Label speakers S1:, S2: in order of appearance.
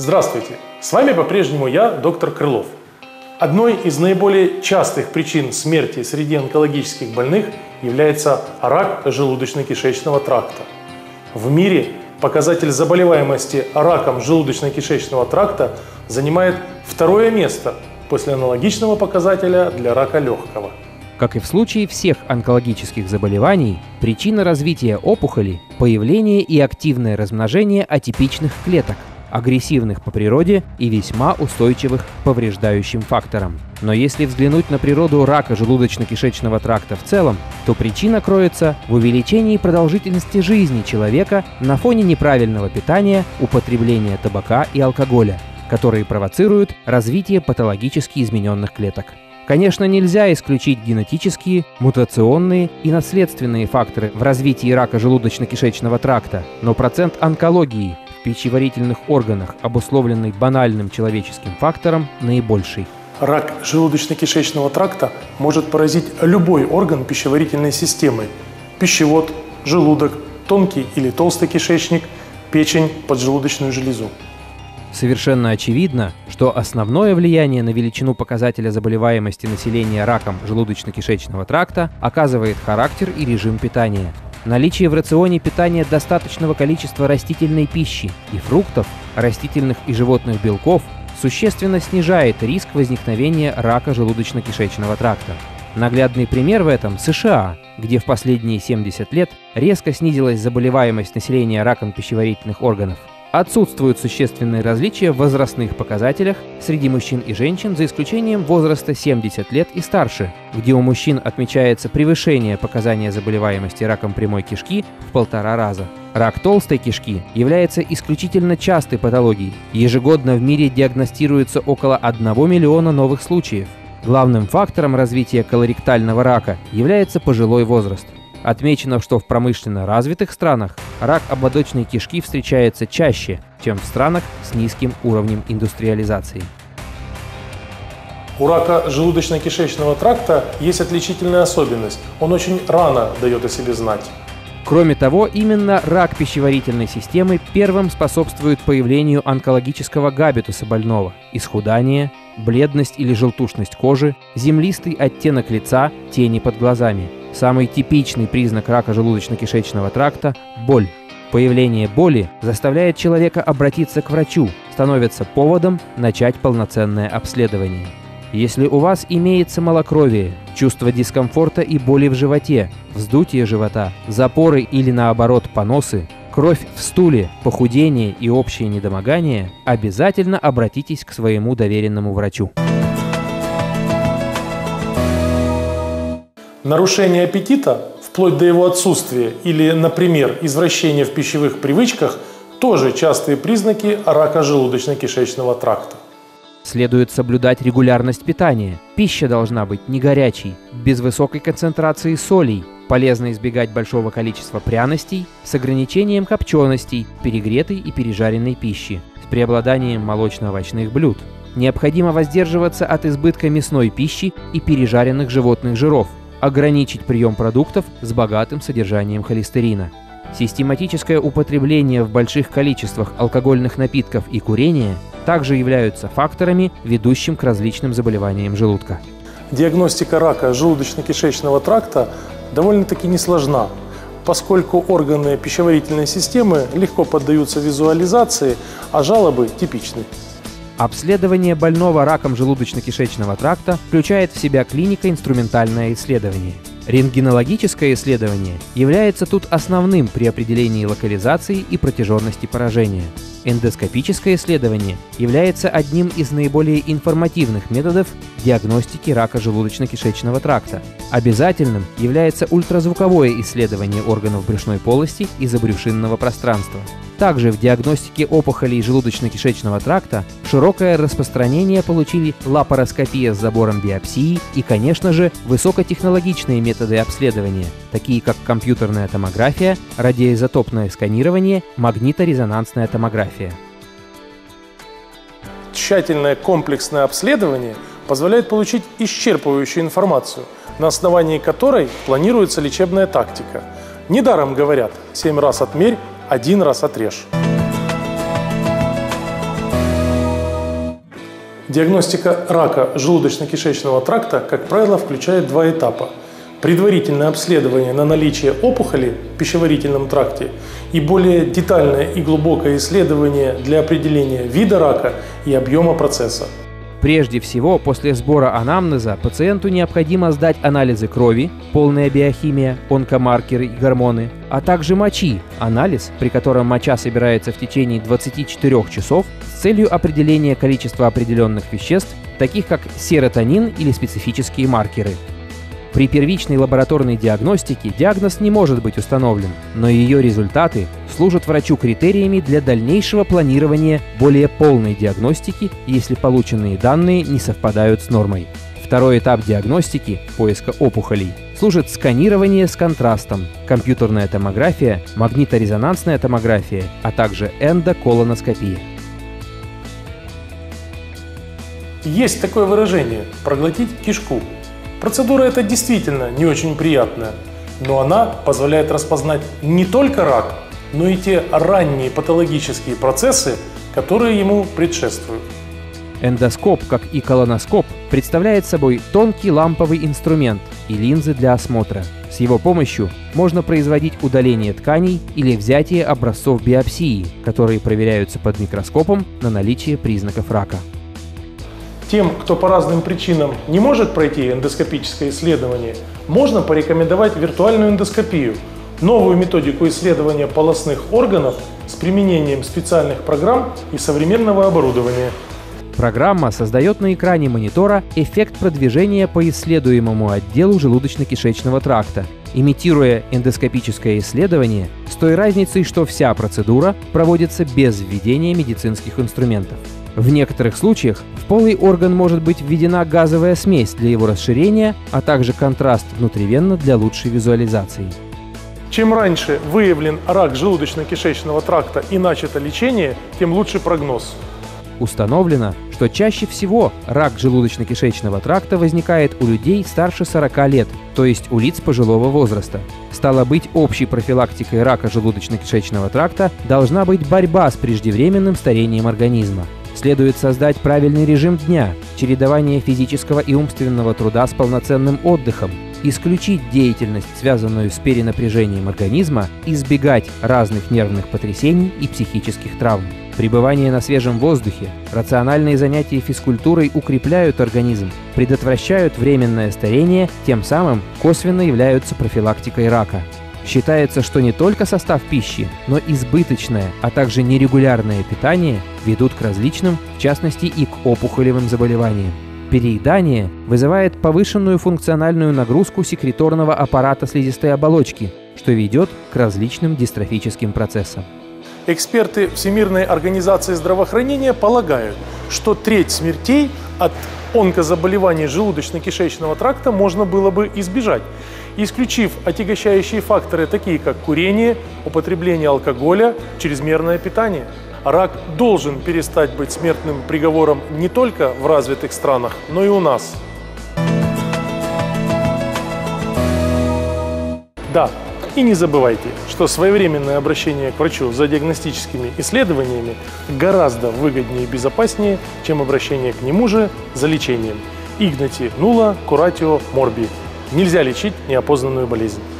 S1: Здравствуйте! С вами по-прежнему я, доктор Крылов. Одной из наиболее частых причин смерти среди онкологических больных является рак желудочно-кишечного тракта. В мире показатель заболеваемости раком желудочно-кишечного тракта занимает второе место после аналогичного показателя для рака легкого.
S2: Как и в случае всех онкологических заболеваний, причина развития опухоли – появление и активное размножение атипичных клеток, агрессивных по природе и весьма устойчивых к повреждающим факторам. Но если взглянуть на природу рака желудочно-кишечного тракта в целом, то причина кроется в увеличении продолжительности жизни человека на фоне неправильного питания, употребления табака и алкоголя, которые провоцируют развитие патологически измененных клеток. Конечно, нельзя исключить генетические, мутационные и наследственные факторы в развитии рака желудочно-кишечного тракта, но процент онкологии в пищеварительных органах, обусловленный банальным человеческим фактором, наибольший.
S1: Рак желудочно-кишечного тракта может поразить любой орган пищеварительной системы – пищевод, желудок, тонкий или толстый кишечник, печень, поджелудочную железу.
S2: Совершенно очевидно, что основное влияние на величину показателя заболеваемости населения раком желудочно-кишечного тракта оказывает характер и режим питания. Наличие в рационе питания достаточного количества растительной пищи и фруктов, растительных и животных белков существенно снижает риск возникновения рака желудочно-кишечного тракта. Наглядный пример в этом – США, где в последние 70 лет резко снизилась заболеваемость населения раком пищеварительных органов. Отсутствуют существенные различия в возрастных показателях среди мужчин и женщин, за исключением возраста 70 лет и старше, где у мужчин отмечается превышение показания заболеваемости раком прямой кишки в 1,5 раза. Рак толстой кишки является исключительно частой патологией. Ежегодно в мире диагностируется около 1 миллиона новых случаев. Главным фактором развития колоректального рака является пожилой возраст. Отмечено, что в промышленно развитых странах рак ободочной кишки встречается чаще, чем в странах с низким уровнем индустриализации.
S1: У рака желудочно-кишечного тракта есть отличительная особенность – он очень рано дает о себе знать.
S2: Кроме того, именно рак пищеварительной системы первым способствует появлению онкологического габитуса больного – исхудание, бледность или желтушность кожи, землистый оттенок лица, тени под глазами. Самый типичный признак рака желудочно-кишечного тракта – боль. Появление боли заставляет человека обратиться к врачу, становится поводом начать полноценное обследование. Если у вас имеется малокровие, чувство дискомфорта и боли в животе, вздутие живота, запоры или наоборот поносы, кровь в стуле, похудение и общее недомогание, обязательно обратитесь к своему доверенному врачу.
S1: Нарушение аппетита, вплоть до его отсутствия, или, например, извращение в пищевых привычках – тоже частые признаки рака желудочно-кишечного тракта.
S2: Следует соблюдать регулярность питания. Пища должна быть не горячей, без высокой концентрации солей. Полезно избегать большого количества пряностей с ограничением копченостей, перегретой и пережаренной пищи, с преобладанием молочно-овощных блюд. Необходимо воздерживаться от избытка мясной пищи и пережаренных животных жиров. Ограничить прием продуктов с богатым содержанием холестерина. Систематическое употребление в больших количествах алкогольных напитков и курение также являются факторами, ведущим к различным заболеваниям желудка.
S1: Диагностика рака желудочно-кишечного тракта довольно-таки несложна, поскольку органы пищеварительной системы легко поддаются визуализации, а жалобы типичны.
S2: Обследование больного раком желудочно-кишечного тракта включает в себя клинико-инструментальное исследование. Рентгенологическое исследование является тут основным при определении локализации и протяженности поражения. Эндоскопическое исследование является одним из наиболее информативных методов диагностики рака желудочно-кишечного тракта. Обязательным является ультразвуковое исследование органов брюшной полости и забрюшинного пространства. Также в диагностике опухолей желудочно-кишечного тракта широкое распространение получили лапароскопия с забором биопсии и, конечно же, высокотехнологичные методы обследования, такие как компьютерная томография, радиоизотопное сканирование, магниторезонансная томография.
S1: Тщательное комплексное обследование позволяет получить исчерпывающую информацию, на основании которой планируется лечебная тактика. Недаром говорят: 7 раз отмерь, 1 раз отрежь. Диагностика рака желудочно-кишечного тракта, как правило, включает два этапа. Предварительное обследование на наличие опухоли в пищеварительном тракте и более детальное и глубокое исследование для определения вида рака и объема процесса.
S2: Прежде всего, после сбора анамнеза пациенту необходимо сдать анализы крови, полная биохимия, онкомаркеры и гормоны, а также мочи, анализ, при котором моча собирается в течение 24 часов с целью определения количества определенных веществ, таких как серотонин или специфические маркеры. При первичной лабораторной диагностике диагноз не может быть установлен, но ее результаты служат врачу критериями для дальнейшего планирования более полной диагностики, если полученные данные не совпадают с нормой. Второй этап диагностики, поиска опухолей, служит сканирование с контрастом, компьютерная томография, магниторезонансная томография, а также эндоколоноскопия.
S1: Есть такое выражение – проглотить кишку. Процедура эта действительно не очень приятная, но она позволяет распознать не только рак, но и те ранние патологические процессы, которые ему предшествуют.
S2: Эндоскоп, как и колоноскоп, представляет собой тонкий ламповый инструмент и линзы для осмотра. С его помощью можно производить удаление тканей или взятие образцов биопсии, которые проверяются под микроскопом на наличие признаков рака.
S1: Тем, кто по разным причинам не может пройти эндоскопическое исследование, можно порекомендовать виртуальную эндоскопию – новую методику исследования полостных органов с применением специальных программ и современного оборудования.
S2: Программа создает на экране монитора эффект продвижения по исследуемому отделу желудочно-кишечного тракта, имитируя эндоскопическое исследование с той разницей, что вся процедура проводится без введения медицинских инструментов. В некоторых случаях в полый орган может быть введена газовая смесь для его расширения, а также контраст внутривенно для лучшей визуализации.
S1: Чем раньше выявлен рак желудочно-кишечного тракта и начато лечение, тем лучше прогноз.
S2: Установлено, что чаще всего рак желудочно-кишечного тракта возникает у людей старше 40 лет, то есть у лиц пожилого возраста. Стало быть, общей профилактикой рака желудочно-кишечного тракта должна быть борьба с преждевременным старением организма. Следует создать правильный режим дня, чередование физического и умственного труда с полноценным отдыхом, исключить деятельность, связанную с перенапряжением организма, избегать разных нервных потрясений и психических травм. Пребывание на свежем воздухе, рациональные занятия физкультурой укрепляют организм, предотвращают временное старение, тем самым косвенно являются профилактикой рака. Считается, что не только состав пищи, но избыточное, а также нерегулярное питание ведут к различным, в частности и к опухолевым заболеваниям. Переедание вызывает повышенную функциональную нагрузку секреторного аппарата слизистой оболочки, что ведет к различным дистрофическим процессам.
S1: Эксперты Всемирной организации здравоохранения полагают, что треть смертей от онкозаболеваний желудочно-кишечного тракта можно было бы избежать, исключив отягощающие факторы, такие как курение, употребление алкоголя, чрезмерное питание. Рак должен перестать быть смертным приговором не только в развитых странах, но и у нас. Да, и не забывайте, что своевременное обращение к врачу за диагностическими исследованиями гораздо выгоднее и безопаснее, чем обращение к нему же за лечением. Игнати нула куратио морби. Нельзя лечить неопознанную болезнь.